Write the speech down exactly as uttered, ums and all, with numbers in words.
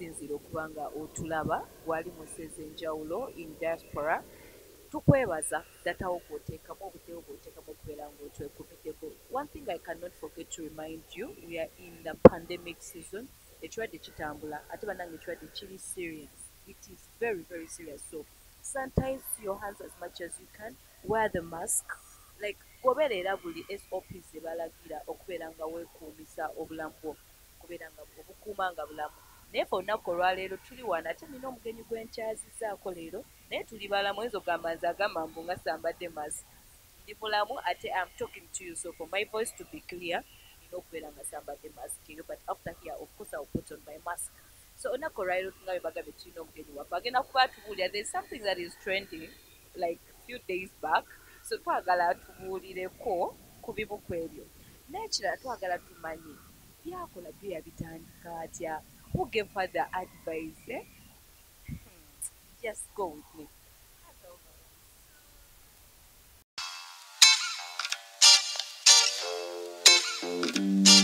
weesinzira okuba nga otulaba wali mu nsi ez'enjawulo in diaspora. Tukwebaza datawo gw'oteekamu obuteewo bw'oteekamu okubeera ng'otwekuumiddeko. One thing I cannot forget to remind you, we are in the pandemic season. Ekirwadde kitambula ate bannange ekirwadde kiri serious. It is very very serious. So sanitize your hands as much as you can. Wear the mask. Like goberera buli S O Ps ze balagira okubeera nga weekuumisa obulamu bwo, okubeera nga obukuuma nga bulamu. Naye fe olunaku olwaleero tuli wano ate nina omugenyi gwe nkyazizaako leero naye tuli balamu enzo gamba nze agamba mbu nga sambadde mask. Ndi mulamu ate I'm talking to you, so for my voice to be clear nina okubeera nga sambadde mask eyo, but after here of course I'll put on my mask. So olunaku olwaleero nga bwe bagambye tulina omugenyi waffe agenda kuba atubuulira. There's something that is trending like few days back, so twagala tubuulireko ku bibuku ebyo. N'ekirala twagala tumanye byakola byo yabitandika atya. Who gave her the advice? Eh? Just go with me. Thank you.